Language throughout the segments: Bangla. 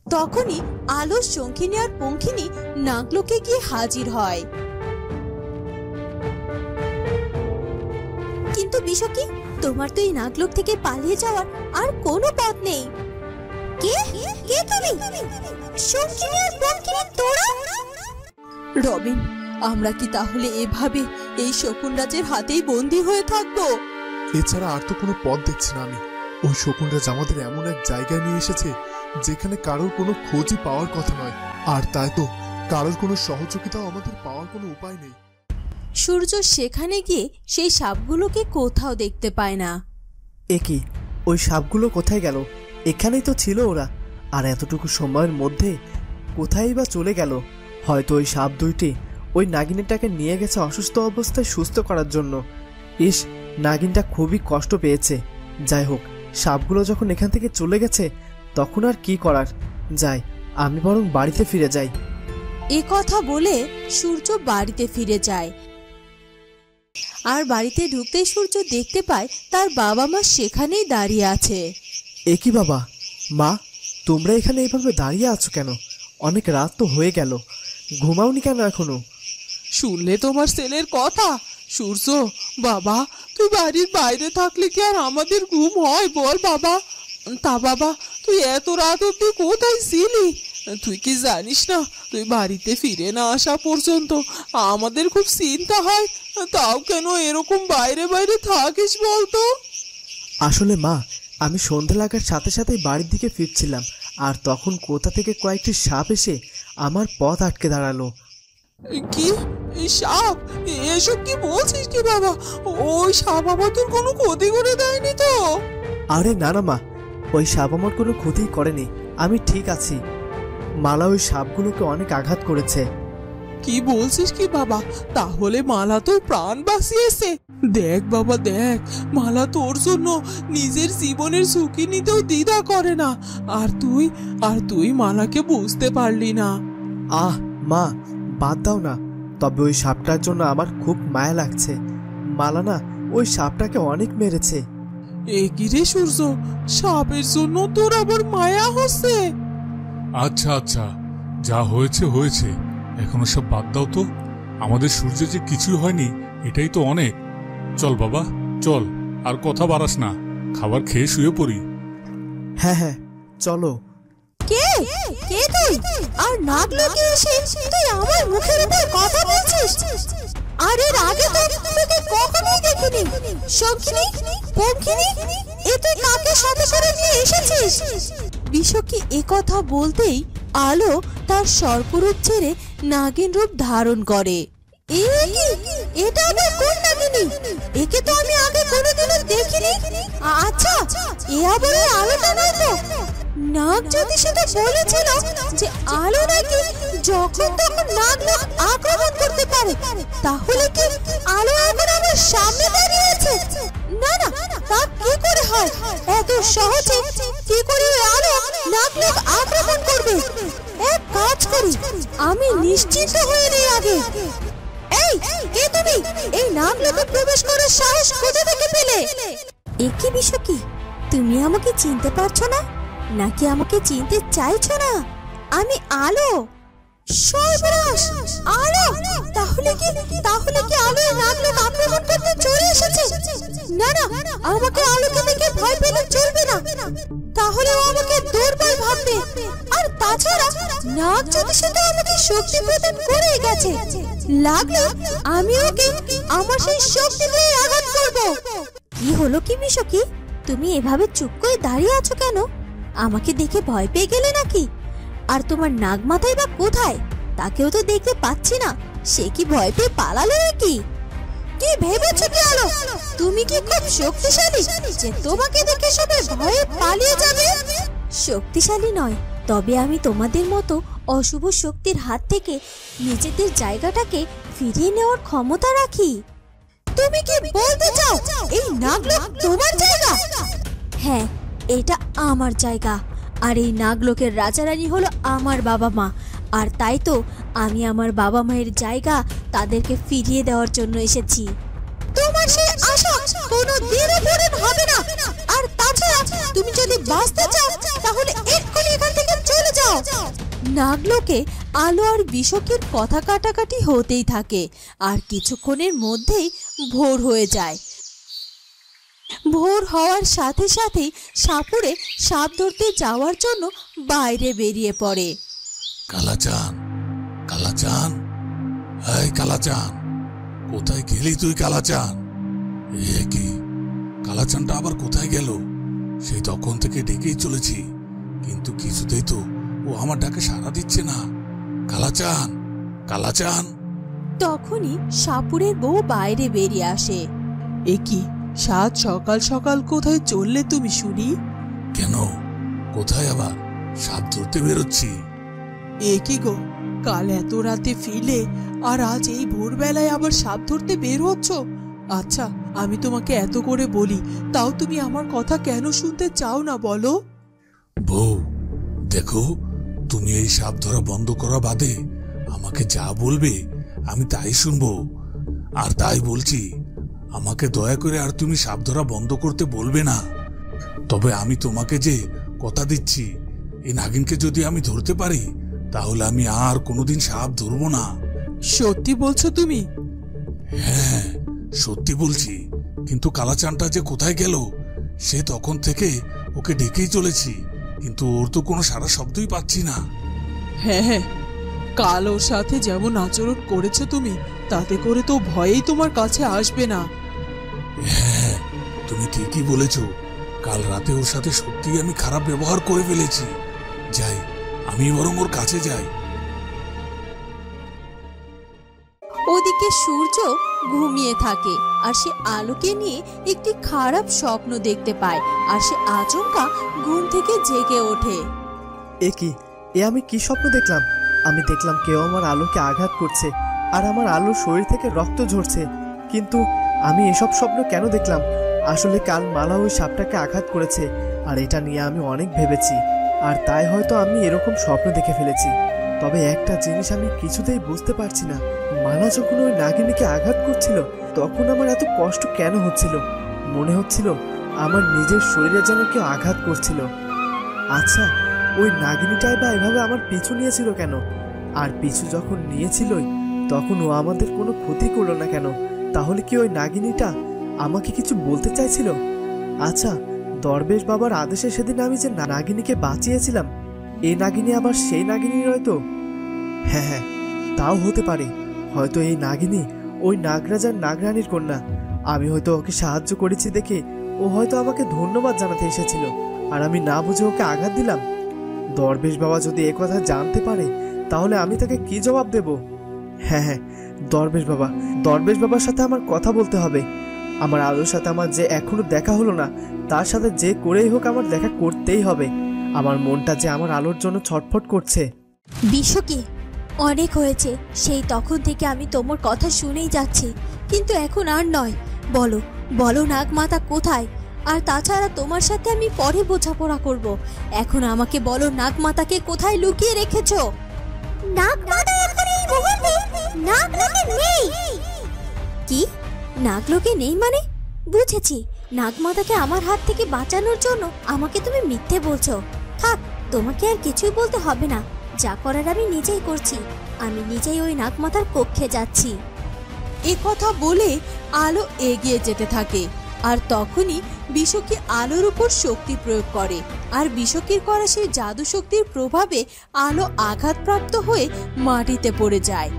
তখনই আলো, শঙ্খিনী আর পঙ্খিনী নাগলোকে গিয়ে হাজির হয়। কিন্তু বিশাখী, তোমার তো এই নাগলোক থেকে পালিয়ে যাওয়ার আর কোনো পথ নেই। কে কে তুমি? শঙ্খিনী আর পঙ্খিনী তোরা? রবিন, আমরা কি তাহলে এভাবে এই শকুন রাজের হাতেই বন্দী হয়ে থাকবো? এছাড়া আর তো কোনো পথ দেখছি না আমি। ওই শকুন রাজ আমাদের এমন এক জায়গায় নিয়ে এসেছে যেখানে কারোর কোনো খোঁজই পাওয়ার কথা নয়, আর তাই তো কারোর কোনো সহযোগিতাও আমাদের পাওয়ার কোনো উপায় নেই। সূর্য সেখানে গিয়ে সেই সাপগুলোকে কোথাও দেখতে পায় না। একি, ওই সাপগুলো কোথায় গেল? এখানেই তো ছিল ওরা, আর এতটুকু সময়ের মধ্যে কোথায় বা চলে গেল? হয়তো ওই সাপ দুইটি ওই নাগিনটাকে নিয়ে গেছে অসুস্থ অবস্থায় সুস্থ করার জন্য। ইস, নাগিনটা খুবই কষ্ট পেয়েছে। যাই হোক, সাপগুলো যখন এখান থেকে চলে গেছে তখন আর কি করার, যাই আমি বরং বাড়িতে ফিরে যাই। এ কথা বলে সূর্য বাড়িতে ফিরে যায়, আর বাড়িতে ঢুকতেই সূর্য দেখতে পায় তার বাবা মা সেখানেই দাঁড়িয়ে আছে। একি বাবা, মা, তোমরা এখানে এইভাবে দাঁড়িয়ে আছো কেন? অনেক রাত তো হয়ে গেল, ঘুমাওনি কেন এখনো? শুনলে তোমার ছেলের কথা সূর্য? বাবা, তুই বাড়ির বাইরে থাকলে কি আর আমাদের ঘুম হয় বল বাবা? তা বাবা, তুই এত রাত অব্দি কোথায় ছিলি? তুই কি জানিস না তুই বাড়িতে ফিরে না আসা পর্যন্ত আমাদের খুব চিন্তা হয়? তাও কেন এরকম বাইরে বাইরে থাকিস বলতো? আসলে মা, আমি সন্ধে লাগার সাথে সাথেই বাড়ির দিকে ফিরছিলাম, আর তখন কোথা থেকে কয়েকটি সাপ এসে আমার পথ আটকে দাঁড়ালো। কি সাপ? এসব কি বলছিস কি বাবা? ওই সাপ আবার তোর কোনো ক্ষতি করে দেয়নি তো? আরে না না মা, ওই সাপ আমার কোনো ক্ষতি করেনি, আমি ঠিক আছি। মালা ওই সাপগুলোকে অনেক আঘাত করেছে। কি বলছিস কি বাবা? তাহলে মালা তো প্রাণ বাঁচিয়েছে। দেখ বাবা দেখ, মালা তোর জন্য নিজের জীবনের ঝুঁকি নিতেও দ্বিধা করে না, আর তুই মালাকে বুঝতে পারলি না। আহ মা, বাদ দাও না। তবে ওই সাপটার জন্য আমার খুব মায়া লাগছে। মালা না ওই সাপটাকে অনেক মেরেছে। এ কি রে সূর্য, সাপের জন্য তোর আবার মায়া হচ্ছে? আচ্ছা আচ্ছা, যা হয়েছে হয়েছে, এখন সব বাদ দাও তো। আমাদের সূর্যের যে কিছুই হয়নি এটাই তো অনেক। চল বাবা চল, আর কথা বাড়াস না, খাবার খেয়ে শুয়ে পড়ি। হ্যাঁ হ্যাঁ চলো। কে কে তুই? আর নাগলোকে এসে তুই আমার মুখের উপর কথা বলছিস? আর এর আগে তো তোকে কখনোই দেখিনি। শঙ্খিনী, পঙ্খিনী, এ তুই কাকে সাথে করে নিয়ে এসেছিস? বিশাখী এ কথা বলতেই আলো তার সর্পরূপ ছেড়ে নাগিন রূপ ধারণ করে। এটা আবার কোন নাগিনী? একে তো আমি আগে কোনোদিনও দেখিনি। আচ্ছা, এ আবার আলোটা নয় তো? নাগ যদি সেটা বলেছিল যে আলো নাকি যখন তখন নাগলোক আক্রমণ করতে পারে, তাহলে কি আলো এখন আমার সামনে দাঁড়িয়ে আছে? না না, তা কি করে হয়? এত সহজে কি করে আলো নাগলোক আক্রমণ করবে? এক কাজ করি, আমি নিশ্চিন্ত হয়ে নেই আগে। এই কে তুমি? এই নাগলোকে প্রবেশ করার সাহস কোথা থেকে পেলে? এ কি বিশাখী, তুমি আমাকে চিনতে পারছো না, নাকি আমাকে চিনতে চাইছো না? আমি আলো। সর্বনাশ, আলো! তাহলে কি আলো নাগলোক আক্রমণ করতে চলে এসেছে? না না, আমাকে আলোকে দেখে ভয় পেলে চলবে না, তাহলে ও আমাকে দুর্বল ভাববে। আর তাছাড়া নাগ যদি সেটা আমাকে শক্তি প্রদান করে গেছে, লাগলে আমি ওকে আমার সেই শক্তি দিয়ে আঘাত করব। কি হলো কি বিশাখী, তুমি এভাবে চুপ করে দাঁড়িয়ে আছো কেন? আমাকে দেখে ভয় পেয়ে গেলে নাকি? আর তোমার নাগ মাথায় বা কোথায়, তাকেও তো দেখতে পাচ্ছি না, সে কি ভয় পেয়ে পালালো নাকি? কি ভেবেছো কি আলো, তুমি কি খুব শক্তিশালী যে তোমাকে দেখে সবাই ভয়ে পালিয়ে যাবে? শক্তিশালী নয়, তবে আমি তোমাদের মতো অশুভ শক্তির হাত থেকে নিজেদের জায়গাটাকে ফিরিয়ে নেওয়ার ক্ষমতা রাখি। তুমি কি বলতে চাও এই নাগলোক তোমার জায়গা? হ্যাঁ, এটা আমার জায়গা, আর এই নাগলোকের রাজারানী হলো আমার বাবা মা, আর তাই তো আমি আমার বাবা মায়ের জায়গা তাদেরকে ফিরিয়ে দেওয়ার জন্য এসেছি। তোমার সেই আশা কোনো দিনও পূরণ হবে না, আর তাছাড়া তুমি যদি বাঁচতে চাও তাহলে এক্ষুনি এখান থেকে চলে যাও। নাগলোকে আলো আর বিশকের কথা কাটাকাটি হতেই থাকে আর কিছুক্ষণের মধ্যেই ভোর হয়ে যায়। ভোর হওয়ার সাথে সাথেই সাপুড়ে সাপ ধরতে যাওয়ার জন্য বাইরে বেরিয়ে পড়ে। কালাচান, কালাচান, এই কালাচান, কোথায় গেলি তুই কালাচান? এ কি, কালাচানটা আবার কোথায় গেল? সেই তখন থেকে ডেকেই চলেছি, কিন্তু কিছুতেই তো ও আমার ডাকে সাড়া দিচ্ছে না। কালাচান, কালাচান। তখনই সাপুড়ের বউ বাইরে বেরিয়ে আসে। এ কি, সাত সকাল সকাল কোথায় চললে তুমি শুনি? কেন, কোথায় আবার? সাপ ধরতে বেরোচ্ছি। এ কি গো, কাল এত রাতে ফিরলে আর আজ এই ভোরবেলায় আবার সাপ ধরতে বের হচ্ছ? আচ্ছা, আমি তোমাকে এত করে বলি, তাও তুমি আমার কথা কেন শুনতে চাও না বলো? বউ দেখো, তুমি এই সাপ ধরা বন্ধ করা বাদে আমাকে যা বলবে আমি তাই শুনবো। আর তাই বলছি, আমাকে দয়া করে আর তুমি সাপ ধরা বন্ধ করতে বলবে না। তবে আমি তোমাকে যে কথা দিচ্ছি, এই নাগিনকে যদি আমি ধরতে পারি তাহলে আমি আর কোনোদিন সাপ ধরবো না। সত্যি বলছো তুমি? হ্যাঁ, সত্যি বলছি। কিন্তু কালাচানটা যে কোথায় গেল, সে তখন থেকে ওকে ডেকেই চলেছি, কিন্তু ওর তো কোনো সারা শব্দই পাচ্ছি না। হ্যাঁ হ্যাঁ, কাল ওর সাথে যেমন আচরণ করেছো তুমি, তাতে করে তো ভয়েই তোমার কাছে আসবে না। হ্যাঁ, তুমি ঠিকই বলেছ। কাল রাতে ওর সাথে সত্যি আমি খারাপ ব্যবহার করে ফেলেছি। যাই, আমি বরং ওর কাছে যাই। ওদিকে সূর্য ঘুমিয়ে থাকে আর সে আলোকে নিয়ে একটি খারাপ স্বপ্ন দেখতে পায় আর সে আচমকা ঘুম থেকে জেগে ওঠে। এ কি, এ আমি কি স্বপ্ন দেখলাম? আমি দেখলাম কেউ আমার আলোকে আঘাত করছে আর আমার আলোর শরীর থেকে রক্ত ঝরছে। কিন্তু আমি এসব স্বপ্ন কেন দেখলাম? আসলে কাল মালা ওই সাপটাকে আঘাত করেছে আর এটা নিয়ে আমি অনেক ভেবেছি, আর তাই হয়তো আমি এরকম স্বপ্ন দেখে ফেলেছি। তবে একটা জিনিস আমি কিছুতেই বুঝতে পারছি না, মালা যখন ওই নাগিনীকে আঘাত করছিল তখন আমার এত কষ্ট কেন হচ্ছিল? মনে হচ্ছিল আমার নিজের শরীরে যেন কেউ আঘাত করছিল। আচ্ছা, ওই নাগিনীটাই বা এভাবে আমার পিছু নিয়েছিল কেন? আর পিছু যখন নিয়েছিলই তখন ও আমাদের কোনো ক্ষতি করলো না কেন? তাহলে কি ওই নাগিনীটা আমাকে কিছু বলতে চাইছিল? আচ্ছা, দরবেশ বাবার আদেশে সেদিন আমি যে নাগিনীকে বাঁচিয়েছিলাম, এই নাগিনী আবার সেই নাগিনী নয় তো? হ্যাঁ হ্যাঁ, তাও হতে পারে। হয়তো এই নাগিনী ওই নাগরাজার নাগরানীর কন্যা। আমি হয়তো ওকে সাহায্য করেছি দেখে ও হয়তো আমাকে ধন্যবাদ জানাতে এসেছিল, আর আমি না বুঝে ওকে আঘাত দিলাম। দরবেশ বাবা যদি এ কথা জানতে পারে তাহলে আমি তাকে কি জবাব দেব? হ্যাঁ হ্যাঁ, দরবেশ বাবার সাথে আমার কথা বলতে হবে। আমার আলোর সাথে আমার যে এখনো দেখা হলো না, তার সাথে যে করেই হোক আমার দেখা করতেই হবে। আমার মনটা যে আমার আলোর জন্য ছটফট করছে। বিশ্বকে অনেক হয়েছে, সেই তখন থেকে আমি তোমার কথা শুনেই যাচ্ছি, কিন্তু এখন আর নয়। বলো বলো, নাগমাতা কোথায়? আর তাছাড়া তোমার সাথে আমি পরে বোঝাপড়া করব। এখন আমাকে বলো, নাগমাতাকে কোথায় লুকিয়ে রেখেছো? নাগমাতা এখন এই মুহূর্তে নাগলোকে নেই। কি? নাগলোকে নেই মানে? বুঝেছি, নাগমাতাকে আমার হাত থেকে বাঁচানোর জন্য আমাকে তুমি মিথ্যে বলছো। থাক, তোমাকে আর কিছুই বলতে হবে না। যা করার আমি নিজেই করছি। আমি নিজেই ওই নাগমাতার কক্ষে যাচ্ছি। এ কথা বলে আলো এগিয়ে যেতে থাকে, আর তখনই বিশকি আলোর উপর শক্তি প্রয়োগ করে, আর বিশকির করা সেই জাদু শক্তির প্রভাবে আলো আঘাতপ্রাপ্ত হয়ে মাটিতে পড়ে যায়।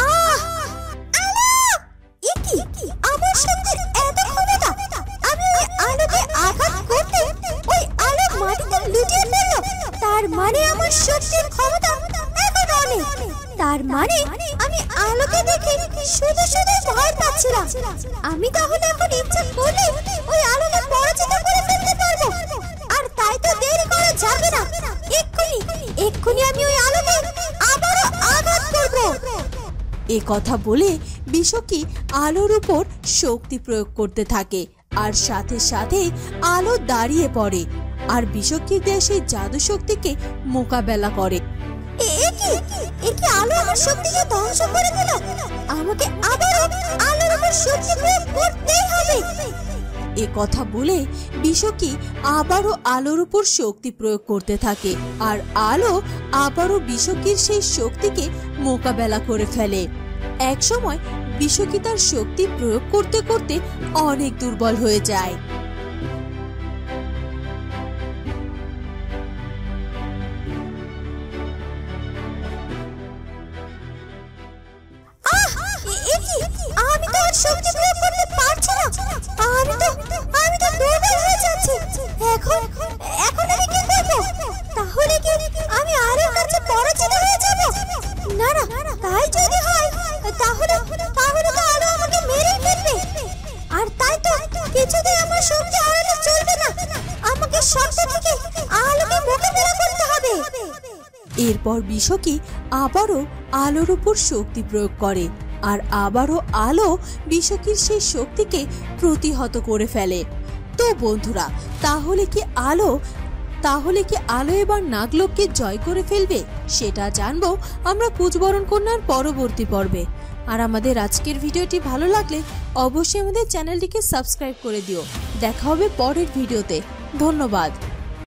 আমার শক্তির এত ক্ষমতা! আমি ওই আলোকে আঘাত করতে ওই আলো মাটিতে লুটিয়ে পড়ল। তার মানে আমার শক্তির ক্ষমতা এখন অনেক। তার মানে আমি আলোকে দেখে শুধু শুধু ভয় পাচ্ছিলাম। আমি তাহলে এখন ইচ্ছা করলে ওই আলোকে পরাজিত করে ফেলতে পারবো। আর তাই তো দেরি করা যাবে না। এক্ষুনি আমি ওই আলোকে আবারও আঘাত করব। এ কথা বলে বিশকি আলোর উপর শক্তি প্রয়োগ করতে থাকে, আর সাথে সাথে আলো দাঁড়িয়ে পড়ে আর বিশকির দেয়া সেই জাদু শক্তিকে মোকাবেলা করে। এ কি আলো আমার শক্তিকে ধ্বংস করে দিল? আমাকে আবারও আলোর উপর শক্তি প্রয়োগ করতেই হবে। এ কথা বলে বিশোকি আবারও আলোর উপর শক্তি প্রয়োগ করতে থাকে আর আলো আবারও বিশোকির সেই শক্তিকে মোকাবেলা করে ফেলে। একসময় বিশোকি তার শক্তি প্রয়োগ করতে করতে অনেক দুর্বল হয়ে যায়। আমি তো আর শক্তি প্রয়োগ করতে পারছি না। আমি তো দুর্বল হয়ে যাচ্ছি। এখন আমি কি করব? তাহলে কি আমি আলোর কাছে পরাজিত হয়ে যাব? না, তাই যদি হয় তাহলে তো আলো আমাকে মেরে ফেলবে। আর তাই তো কিছুতেই আমার শক্তি হারালে চলবে না। আমাকে শক্তি থেকে আলোকে মোকাবেলা করতে হবে। এরপর বিশোকি আবারও আলোর উপর শক্তি প্রয়োগ করে আর আবারও আলো বিশোকির সেই শক্তিকে প্রতিহত করে ফেলে। তো বন্ধুরা, তাহলে কি আলো এবার নাগলোককে জয় করে ফেলবে? সেটা জানবো আমরা কুচবরণ কন্যার পরবর্তী পর্বে। আর আমাদের আজকের ভিডিওটি ভালো লাগলে অবশ্যই আমাদের চ্যানেলটিকে সাবস্ক্রাইব করে দিও। দেখা হবে পরের ভিডিওতে। ধন্যবাদ।